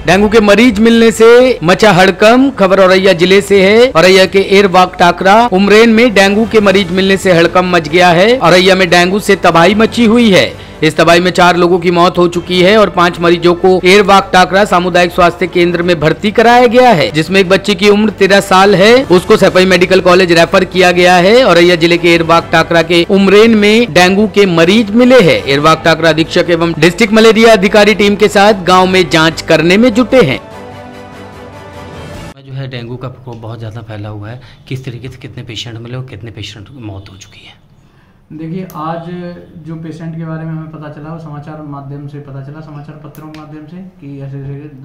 Dengue के मरीज मिलने से मचा हड़कंप। खबर औरैया जिले से है। औरैया के एरवाक टाकरा उमरेन में डेंगू के मरीज मिलने से हड़कंप मच गया है। औरैया में डेंगू से तबाही मची हुई है। इस तबाही में 4 लोगों की मौत हो चुकी है और 5 मरीजों को एरवाक टाकरा सामुदायिक स्वास्थ्य केंद्र में भर्ती कराया गया है, जिसमें एक बच्चे की उम्र 13 साल है। उसको सफाई मेडिकल कॉलेज रेफर किया गया है। औरैया जिले के एरवाक टाकरा के उमरेन में डेंगू के मरीज मिले हैं। एरवाक टाकरा अधीक्षक एवं डिस्ट्रिक्ट मलेरिया अधिकारी टीम के साथ गाँव में जाँच करने में जुटे हैं। जो है डेंगू का प्रकोप बहुत ज़्यादा फैला हुआ है, किस तरीके से कितने पेशेंट मिले और कितने पेशेंट की मौत हो चुकी है? देखिए, आज जो पेशेंट के बारे में हमें पता चला वो समाचार माध्यम से पता चला, समाचार पत्रों के माध्यम से कि ऐसे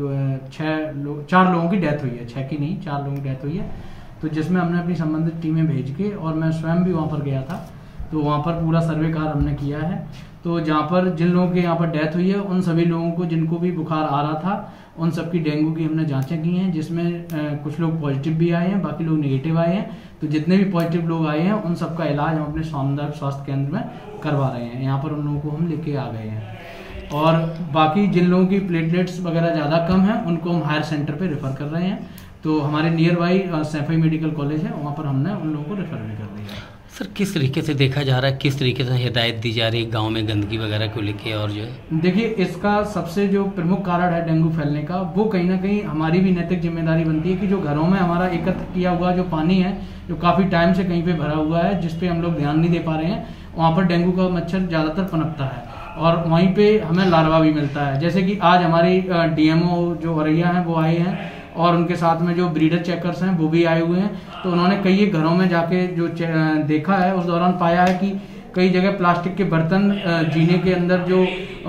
4 लोगों की डेथ हुई है। 6 की नहीं, 4 लोगों की डेथ हुई है। तो जिसमें हमने अपनी संबंधित टीमें भेज के, और मैं स्वयं भी वहाँ पर गया था, तो वहाँ पर पूरा सर्वे कार्य हमने किया है। तो जहाँ पर जिन लोगों के यहाँ पर डेथ हुई है उन सभी लोगों को जिनको भी बुखार आ रहा था उन सबकी डेंगू की हमने जांचें की हैं, जिसमें कुछ लोग पॉजिटिव भी आए हैं, बाकी लोग नेगेटिव आए हैं। तो जितने भी पॉजिटिव लोग आए हैं उन सबका इलाज हम अपने सामुदायिक स्वास्थ्य केंद्र में करवा रहे हैं। यहाँ पर उन लोगों को हम लेके आ गए हैं और बाकी जिन लोगों की प्लेटलेट्स वगैरह ज़्यादा कम है उनको हम हायर सेंटर पे रेफर कर रहे हैं। तो हमारे nearby Saifai medical college है, वहाँ पर हमने उन लोगों को रेफर भी कर दिया है। सर, किस तरीके से देखा जा रहा है, किस तरीके से हिदायत दी जा रही है गांव में गंदगी वगैरह को लेके? और जो है देखिए, इसका सबसे जो प्रमुख कारण है डेंगू फैलने का, वो कहीं ना कहीं हमारी भी नैतिक जिम्मेदारी बनती है कि जो घरों में हमारा एकत्र किया हुआ जो पानी है, जो काफ़ी टाइम से कहीं पे भरा हुआ है, जिस पे हम लोग ध्यान नहीं दे पा रहे हैं, वहाँ पर डेंगू का मच्छर ज़्यादातर पनपता है और वहीं पे हमें लार्वा भी मिलता है। जैसे कि आज हमारी डीएमओ जो औरैया हैं वो आए हैं और उनके साथ में जो ब्रीडर चेकर्स हैं वो भी आए हुए हैं। तो उन्होंने कई घरों में जाके जो देखा है, उस दौरान पाया है कि कई जगह प्लास्टिक के बर्तन जीने के अंदर जो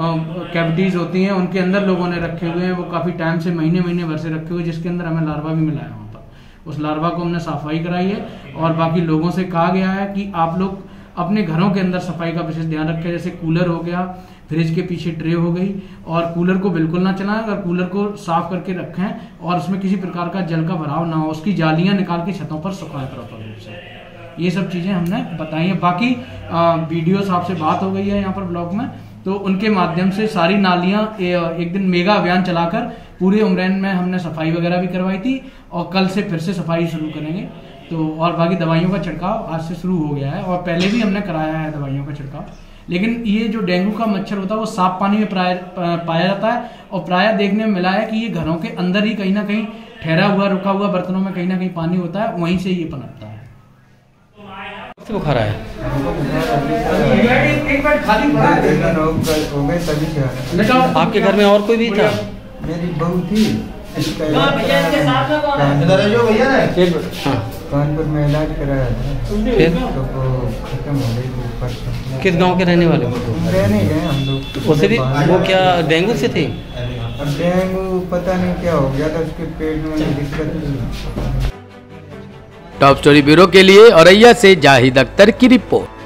कैविटीज होती हैं उनके अंदर लोगों ने रखे हुए हैं, वो काफ़ी टाइम से महीने भर से रखे हुए, जिसके अंदर हमें लार्वा भी मिला है। वहाँ पर उस लार्वा को हमने सफाई कराई है और बाकी लोगों से कहा गया है कि आप लोग अपने घरों के अंदर सफाई का विशेष ध्यान रखें। जैसे कूलर हो गया, फ्रिज के पीछे ट्रे हो गई, और कूलर को बिल्कुल ना चलाएं, अगर कूलर को साफ करके रखें और उसमें किसी प्रकार का जल का भराव ना हो, उसकी जालियां निकाल के छतों पर सुखाएं प्रॉपर रूप से। ये सब चीजें हमने बताई हैं। बाकी वीडियो साहब से बात हो गई है यहाँ पर ब्लॉक में, तो उनके माध्यम से सारी नालियां एक दिन मेगा अभियान चलाकर पूरे उमरैन में हमने सफाई वगैरह भी करवाई थी और कल से फिर से सफाई शुरू करेंगे। तो और बाकी दवाइयों का छिड़काव आज से शुरू हो गया है और पहले भी हमने कराया है दवाइयों का छिड़काव। लेकिन ये जो डेंगू का मच्छर होता है वो साफ पानी में पाया जाता है और प्रायः देखने में मिला है कि ये घरों के अंदर ही कहीं ना कहीं ठहरा हुआ रुका हुआ बर्तनों में कहीं ना कहीं पानी होता है, वहीं से ये पनपता है। से बुखार आया? आपके घर में और कोई भी था? मेरी बहू थी, कानपुर में इलाज कराया था, फिर तो वो खत्म हो गई। किस गांव के रहने वाले? रहने गए हम लोग। उसे भी वो क्या डेंगू से थी? अब डेंगू पता नहीं क्या हो गया था, उसके पेट में दिक्कत हुई। टॉप स्टोरी ब्यूरो के लिए औरैया से जाहिद अख्तर की रिपोर्ट।